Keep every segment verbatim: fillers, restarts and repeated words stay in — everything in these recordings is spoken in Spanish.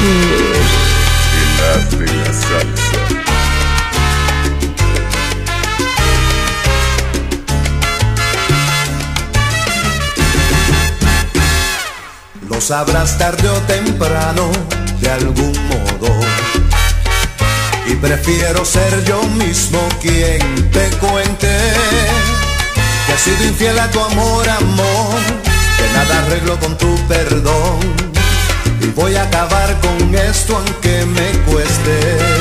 El as de la salsa. Lo sabrás tarde o temprano, de algún modo. Y prefiero ser yo mismo quien te cuente que he sido infiel a tu amor, amor, que nada arreglo con tu perdón. Y voy a acabar con esto aunque me cueste.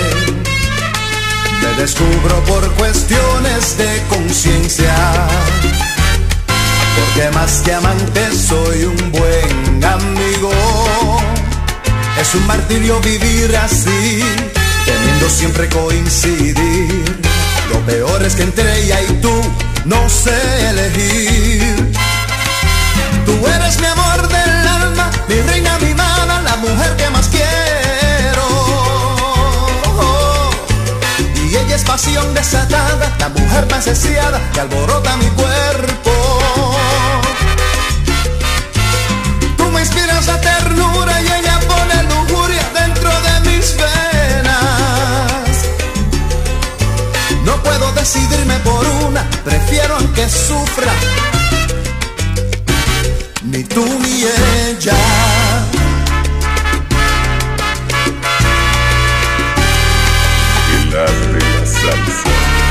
Te descubro por cuestiones de conciencia, porque más que amante soy un buen amigo. Es un martirio vivir así, temiendo siempre coincidir. Lo peor es que entre ella y tú no sé elegir. Tú eres mi amor del alma, mi reina mimada, la mujer que más quiero. Y ella es pasión desatada, la mujer más deseada que alborota mi cuerpo. Tú me inspiras la ternura y ella pone lujuria dentro de mis venas. No puedo decidirme por una, prefiero aunque sufra, ni tú ni ella. El as de la salsa.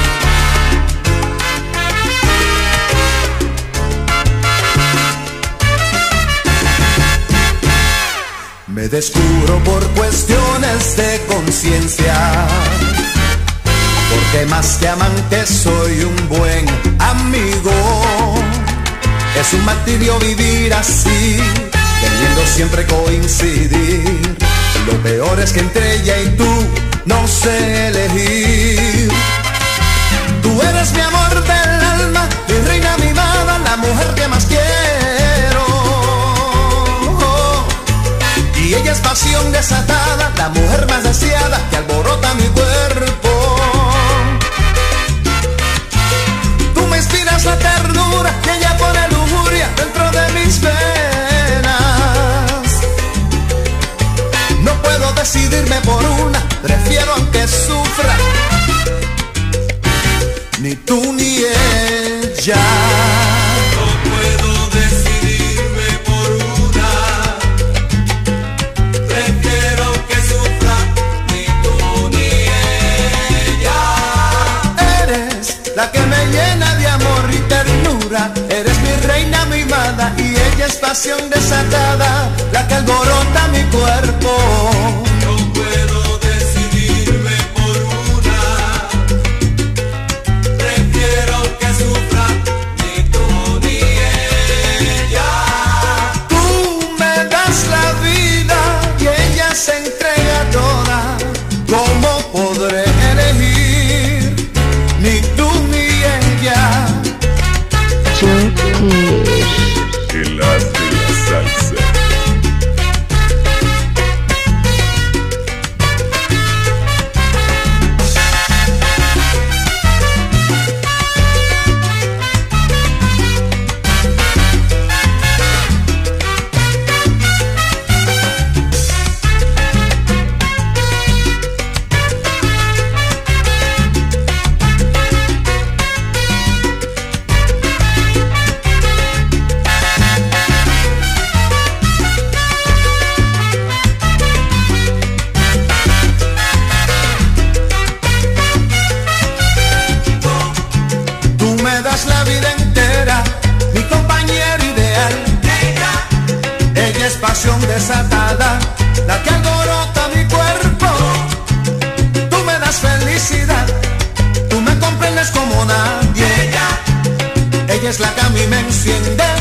Me descubro por cuestiones de conciencia, porque más que amante soy un buen amigo. Es un martirio vivir así, teniendo siempre coincidir. Lo peor es que entre ella y tú no sé elegir. Tú eres mi amor del alma, mi reina mimada, la mujer que más quiero. Y ella es pasión desatada, la mujer más deseada que alborota mi cuerpo. Tú me inspiras la ternura y ella pone lujuria dentro de mis venas. No puedo decidirme por una, prefiero aunque sufra, ni tú ni ella. La que me llena de amor y ternura, eres mi reina mimada y ella es pasión desatada, la que alborota mi cuerpo. No puedo decidirme por una, prefiero que sufra ni tú ni ella. Tú me das la vida y ella se entrega toda, ¿cómo podré elegir? Ni tú ni ella. El as de la salsa. La vida entera, mi compañero ideal. Ella, ella es pasión desatada, la que alborota mi cuerpo. Tú me das felicidad, tú me comprendes como nadie. Ella, ella es la que a mí me enciende